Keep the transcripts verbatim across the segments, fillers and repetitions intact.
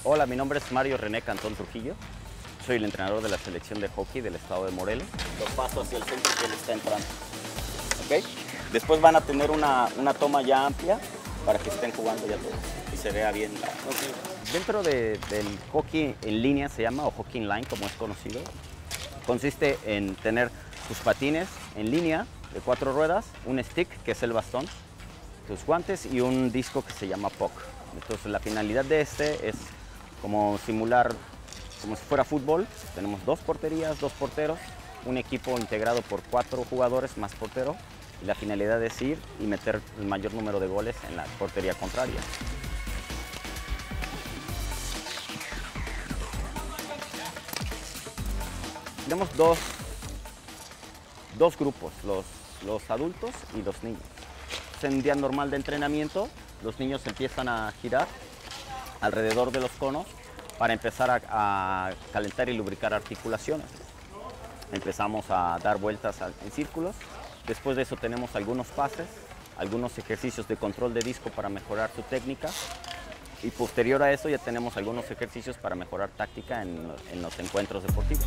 Hola, mi nombre es Mario René Cantón Trujillo. Soy el entrenador de la selección de hockey del estado de Morelos. Los paso hacia el centro que él está entrando. ¿Okay? Después van a tener una, una toma ya amplia para que estén jugando ya todos y se vea bien. Okay. Dentro de, del hockey en línea se llama, o hockey inline como es conocido, consiste en tener tus patines en línea de cuatro ruedas, un stick que es el bastón, tus guantes y un disco que se llama puck. Entonces la finalidad de este es como simular como si fuera fútbol. Tenemos dos porterías, dos porteros, un equipo integrado por cuatro jugadores más portero, y la finalidad es ir y meter el mayor número de goles en la portería contraria. Tenemos dos, dos grupos, los, los adultos y los niños. En un día normal de entrenamiento, los niños empiezan a girar alrededor de los conos para empezar a, a calentar y lubricar articulaciones. Empezamos a dar vueltas en círculos. Después de eso tenemos algunos pases, algunos ejercicios de control de disco para mejorar su técnica. Y posterior a eso ya tenemos algunos ejercicios para mejorar táctica en, en los encuentros deportivos.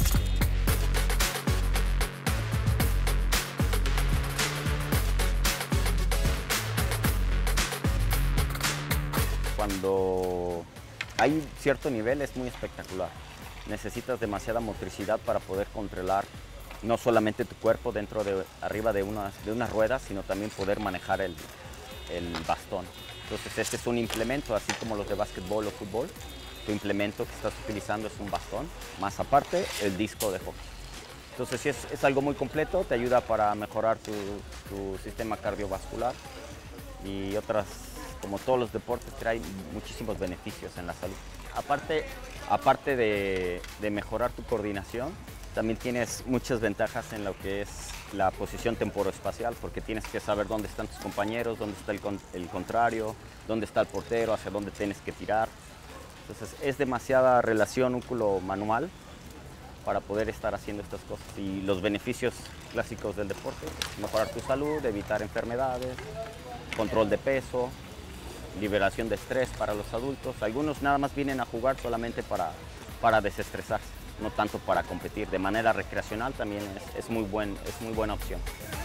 Cuando hay cierto nivel es muy espectacular. Necesitas demasiada motricidad para poder controlar no solamente tu cuerpo dentro de arriba de unas, de unas ruedas, sino también poder manejar el, el bastón. Entonces este es un implemento, así como los de básquetbol o fútbol. Tu implemento que estás utilizando es un bastón, más aparte el disco de hockey. Entonces sí, es, es algo muy completo, te ayuda para mejorar tu, tu sistema cardiovascular y otras, como todos los deportes, trae muchísimos beneficios en la salud. Aparte, aparte de, de mejorar tu coordinación, también tienes muchas ventajas en lo que es la posición temporoespacial, porque tienes que saber dónde están tus compañeros, dónde está el, con, el contrario, dónde está el portero, hacia dónde tienes que tirar. Entonces es demasiada relación únculo-manual para poder estar haciendo estas cosas. Y los beneficios clásicos del deporte: mejorar tu salud, evitar enfermedades, control de peso, liberación de estrés para los adultos. Algunos nada más vienen a jugar solamente para, para desestresarse, no tanto para competir. De manera recreacional también es, es, muy, buen, es muy buena opción.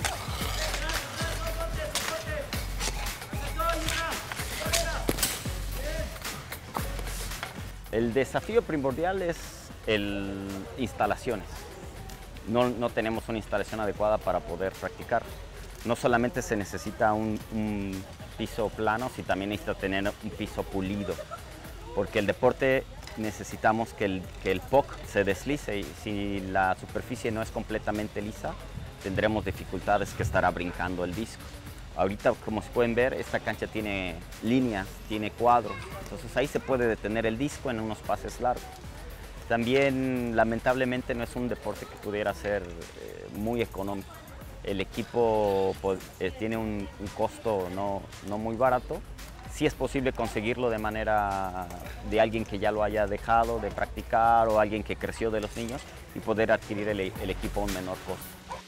El desafío primordial es el instalaciones. No, no tenemos una instalación adecuada para poder practicar. No solamente se necesita un, un piso plano, sino también necesita tener un piso pulido, porque el deporte necesitamos que el, que el puck se deslice, y si la superficie no es completamente lisa, tendremos dificultades que estará brincando el disco. Ahorita, como se pueden ver, esta cancha tiene líneas, tiene cuadros, entonces ahí se puede detener el disco en unos pases largos. También, lamentablemente, no es un deporte que pudiera ser eh, muy económico. El equipo pues, eh, tiene un, un costo no, no muy barato. Sí es posible conseguirlo de manera de alguien que ya lo haya dejado de practicar o alguien que creció de los niños y poder adquirir el, el equipo a un menor costo.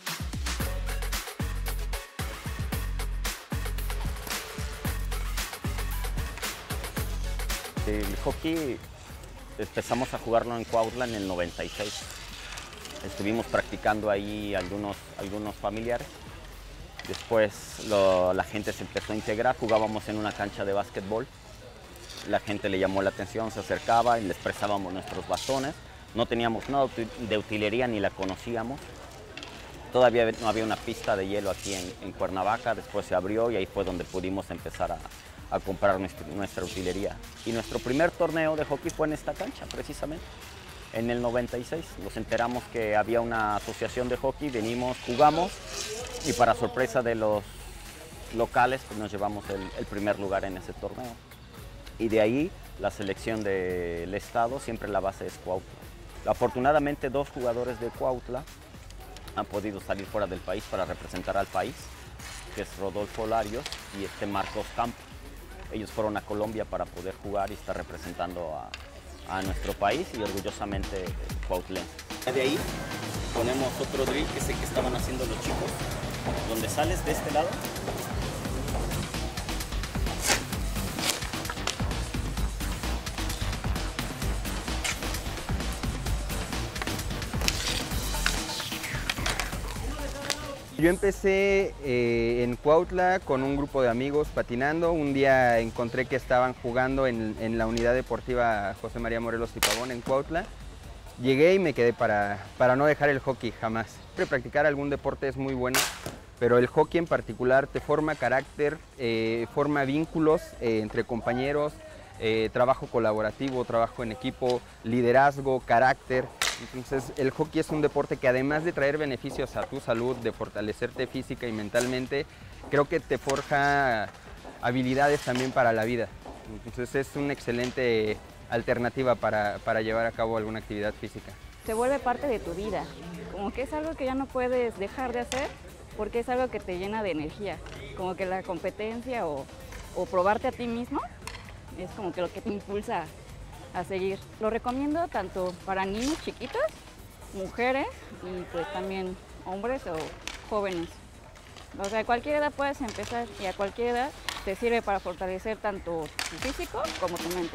El hockey empezamos a jugarlo en Cuautla en el noventa y seis. Estuvimos practicando ahí algunos, algunos familiares. Después lo, la gente se empezó a integrar, jugábamos en una cancha de básquetbol. La gente le llamó la atención, se acercaba y les prestábamos nuestros bastones. No teníamos nada de utilería ni la conocíamos. Todavía no había una pista de hielo aquí en, en Cuernavaca, después se abrió y ahí fue donde pudimos empezar a, a comprar nuestra, nuestra utilería. Y nuestro primer torneo de hockey fue en esta cancha, precisamente. En el noventa y seis nos enteramos que había una asociación de hockey, venimos, jugamos y para sorpresa de los locales pues nos llevamos el, el primer lugar en ese torneo. Y de ahí la selección del estado, siempre la base es Cuautla. Afortunadamente dos jugadores de Cuautla han podido salir fuera del país para representar al país, que es Rodolfo Larios y este Marcos Campos. Ellos fueron a Colombia para poder jugar y estar representando a, a nuestro país y orgullosamente cuautlense. De ahí ponemos otro drill que sé que estaban haciendo los chicos, donde sales de este lado Yo empecé eh, en Cuautla con un grupo de amigos patinando. Un día encontré que estaban jugando en, en la unidad deportiva José María Morelos y Pavón en Cuautla. Llegué y me quedé para, para no dejar el hockey jamás. Siempre practicar algún deporte es muy bueno, pero el hockey en particular te forma carácter, eh, forma vínculos eh, entre compañeros, eh, trabajo colaborativo, trabajo en equipo, liderazgo, carácter. Entonces el hockey es un deporte que además de traer beneficios a tu salud, de fortalecerte física y mentalmente, creo que te forja habilidades también para la vida. Entonces es una excelente alternativa para, para llevar a cabo alguna actividad física. Se vuelve parte de tu vida, como que es algo que ya no puedes dejar de hacer porque es algo que te llena de energía, como que la competencia o, o probarte a ti mismo es como que lo que te impulsa a seguir. Lo recomiendo tanto para niños chiquitos, mujeres y pues también hombres o jóvenes. O sea, a cualquier edad puedes empezar y a cualquier edad te sirve para fortalecer tanto tu físico como tu mente.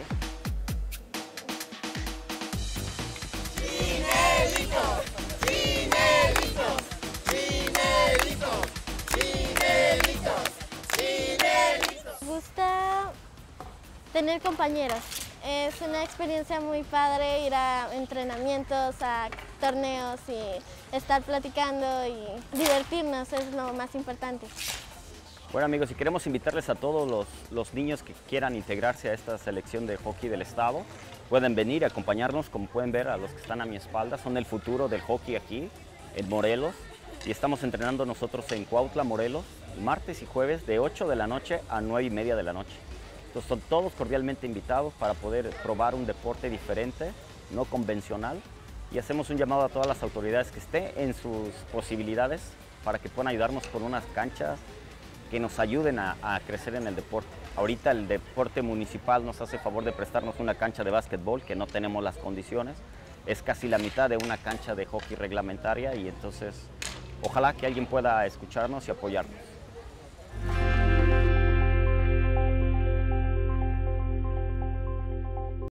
Chinelitos, chinelitos, chinelitos, chinelitos, chinelitos. Me gusta tener compañeros. Es una experiencia muy padre ir a entrenamientos, a torneos y estar platicando y divertirnos es lo más importante. Bueno amigos, y queremos invitarles a todos los, los niños que quieran integrarse a esta selección de hockey del estado. Pueden venir a acompañarnos, como pueden ver a los que están a mi espalda, son el futuro del hockey aquí en Morelos. Y estamos entrenando nosotros en Cuautla, Morelos, martes y jueves de ocho de la noche a nueve y media de la noche. Entonces son todos cordialmente invitados para poder probar un deporte diferente, no convencional. Y hacemos un llamado a todas las autoridades que estén en sus posibilidades para que puedan ayudarnos con unas canchas que nos ayuden a, a crecer en el deporte. Ahorita el deporte municipal nos hace favor de prestarnos una cancha de básquetbol que no tenemos las condiciones. Es casi la mitad de una cancha de hockey reglamentaria y entonces ojalá que alguien pueda escucharnos y apoyarnos.